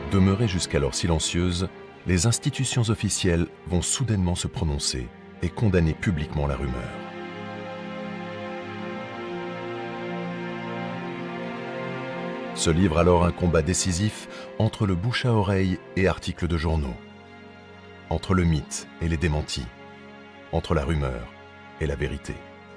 Demeurées jusqu'alors silencieuses, les institutions officielles vont soudainement se prononcer et condamner publiquement la rumeur. Se livre alors un combat décisif entre le bouche à oreille et articles de journaux, entre le mythe et les démentis, entre la rumeur et la vérité.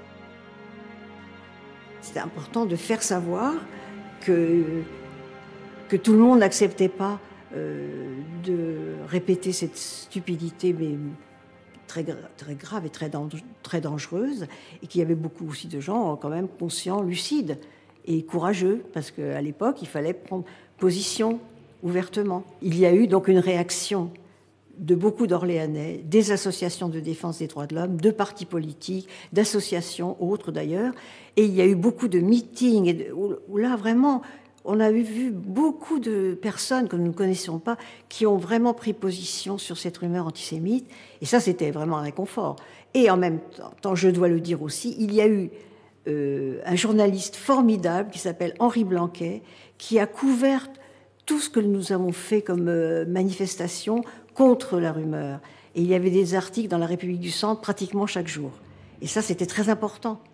C'était important de faire savoir que tout le monde n'acceptait pas de répéter cette stupidité, mais très grave et très dangereuse, et qu'il y avait beaucoup aussi de gens quand même conscients, lucides et courageux, parce qu'à l'époque, il fallait prendre position ouvertement. Il y a eu donc une réaction de beaucoup d'Orléanais, des associations de défense des droits de l'homme, de partis politiques, d'associations autres d'ailleurs, et il y a eu beaucoup de meetings, où là vraiment, on a vu beaucoup de personnes que nous ne connaissions pas qui ont vraiment pris position sur cette rumeur antisémite, et ça c'était vraiment un réconfort. Et en même temps, je dois le dire aussi, il y a eu un journaliste formidable qui s'appelle Henri Blanquet, qui a couvert tout ce que nous avons fait comme manifestation contre la rumeur. Et il y avait des articles dans la République du Centre pratiquement chaque jour. Et ça, c'était très important.